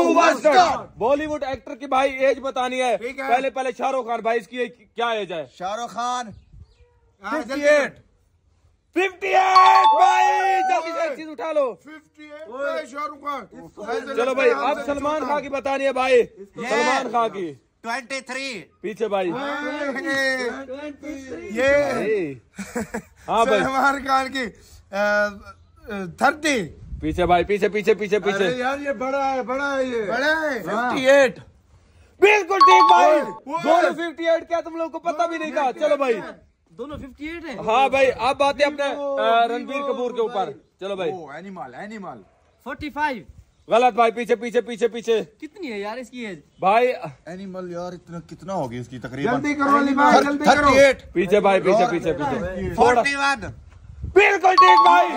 Superstar. Bollywood actor की भाई as बतानी है। पहले पहले शाहरुख खान भाई, इसकी क्या एज है? शाहरुख खान 58 भाई, जल्दी से एक चीज उठा लो। 58 शाहरुख खान। चलो भाई, अब सलमान खान की बतानी है भाई। सलमान खान की 23। पीछे भाई। ये हाँ भाई, सलमान खान की 30। पीछे भाई, पीछे पीछे पीछे पीछे। अरे यार ये बड़ा है ये बड़ा है। 58 बिल्कुल ठीक भाई। दोनों 58। क्या तुम लोग को पता भी नहीं था? चलो भाई, दोनों 58 है। हाँ भाई, अब बात है अपने रणबीर कपूर के ऊपर। चलो भाई, एनिमल 45। गलत भाई, पीछे पीछे पीछे पीछे। कितनी है यार इसकी एज? भाई एनिमल यार इतना कितना होगी इसकी तकरीबन? जल्दी करो अली भाई, जल्दी करो। 38। पीछे भाई, पीछे पीछे पीछे। 41। बिल्कुल ठीक भाई।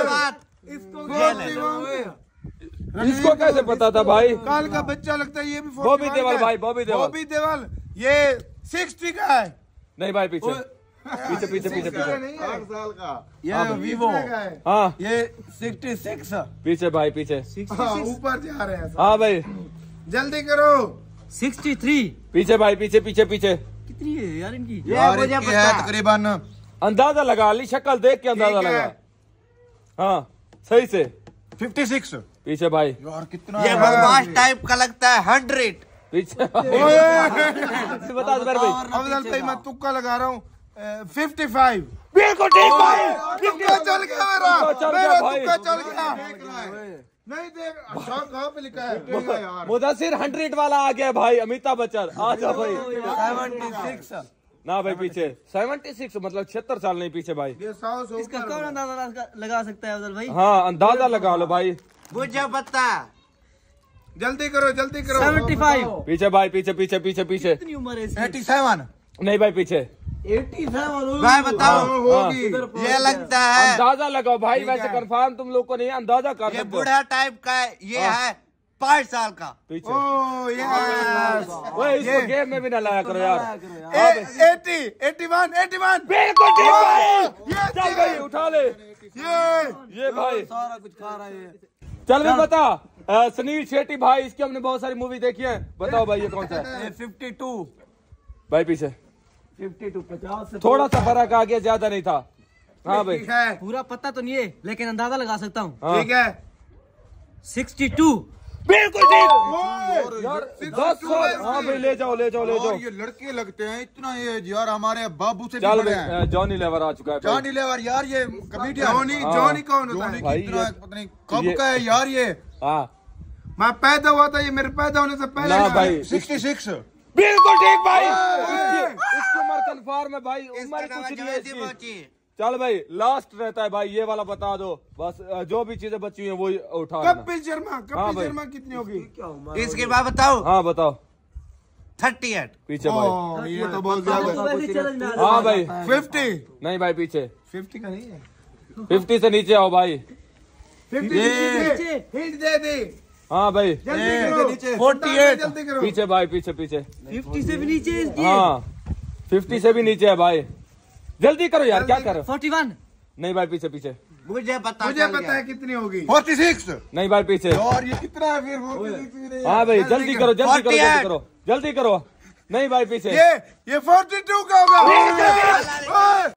इसको कैसे पता था भाई? काल का बच्चा लगता है ये भी। बॉबी देओल भाई, बॉबी देओल। ये 60 का है। नहीं भाई, पीछे पीछे पीछे पीछे पीछे। 8 साल का ये वीवो। हाँ ये 66। पीछे भाई, पीछे। ऊपर जा रहे हैं। हाँ भाई, जल्दी करो। 63। पीछे भाई, पीछे पीछे पीछे। कितनी है यार इनकी? यार इसकी है तकरीबन अंदाजा लगा ली, शक्ल देख के अंदाजा ठीक है। लगा। हाँ सही से। 56। पीछे भाई, यार कितना ये बदमाश टाइप का लगता है 100। पीछे बता भाई। अफजल भाई मैं तुक्का लगा रहा हूँ 55। बिल्कुल ठीक भाई। तुक्का चल गया मेरा। चल गया मेरा भाई। तुक्का चल गया। नहीं देख कहाँ पे लिखा है? देख यार। मुदस्सिर 100 वाला आ गया भाई। अमिताभ बच्चन आ जा भाई। 76। ना भाई, पीछे 76 मतलब 76 साल नहीं, पीछे भाई। ये 100 से इसका ऊपर कौन है। अंदाजा लगा सकता है अफजल भाई? हाँ, अंदाजा लगा लो भाई। मुझे बता। जल्दी करो, जल्दी करो। 75। पीछे भाई, पीछे पीछे पीछे पीछे। कितनी उम्र है इसकी? 87। नहीं भाई, पीछे। भाई बताओ। होगी। ये लगता है अंदाजा लगाओ भाई। वैसे कंफर्म तुम लोग को नहीं, अंदाजा कर ये सकते हो। बूढ़ा टाइप का है। ये है 5 साल का। पीछे। Oh yes. ओए, इसको गेम में भी ना लाया करो यार। 80 81 बिल्कुल ठीक भाई। चल भाई, उठा ले ये भाई। सारा कुछ खा रहा है। चल भी बता। सुनील शेट्टी भाई, इसकी हमने बहुत सारी मूवी देखी है। बताओ भाई ये कौन सा है? 52। भाई पीछे 52 50 से थोड़ा सा फर्क आ गया, ज्यादा नहीं था। हाँ भाई, ठीक है, पूरा पता तो नहीं है लेकिन अंदाजा लगा सकता हूँ। हाँ। ठीक है। 62। बिल्कुल ठीक यार। 10 साल। हाँ भाई, ले जाओ ले जाओ ले जाओ। ये लड़के लगते हैं इतना ये यार हमारे बाबू से भी चल बड़े हैं। भाई, जॉनी लेवर आ चुका है भाई। जॉनी लेवर यार ये कमेडियन। जॉनी कौन होता जॉनी है? भाई, कितना ये- पता नहीं कब ये- का है यार ये। हाँ मैं पैदा हुआ था, ये मेरे पैदा होने से पहले ना का भाई। है। 66। बिल्कुल ठीक भाई। इसकी उम्र कन्फर्म है भाई। उम्र इसका कुछ नाम नहीं है जल्दी इसकी। पहुंची। चल भाई, लास्ट रहता है भाई, ये वाला बता दो बस। जो भी चीजें बची हुई हैं वो उठा लेना। कपिल शर्मा। हाँ कपिल भाई। शर्मा कितनी होगी? इसके बाद बताओ। हाँ बताओ। 38। पीछे भाई। ओ, ये तो बहुत ज्यादा है। वैसे चैलेंज में आ हाँ भाई, 50 नहीं भाई, पीछे 50 का नहीं है। 50 से नीचे आओ भाई। 50 हिंट दे दे। हाँ भाई, जल्दी करो। 48। जल्दी करो। पीछे भाई, पीछे पीछे। 50 से भी नीचे है इसकी। हाँ, 50 से भी नीचे है भाई। जल्दी करो यार, क्या करो? 41। नहीं भाई, पीछे पीछे। मुझे पता मुझे चल पता गया। है कितनी होगी। 46। नहीं भाई, पीछे। और ये कितना है फिर 46 भी नहीं है। हाँ भाई, जल्दी करो जल्दी करो जल्दी 48। करो जल्दी करो। नहीं भाई, पीछे। ये 42 का होगा।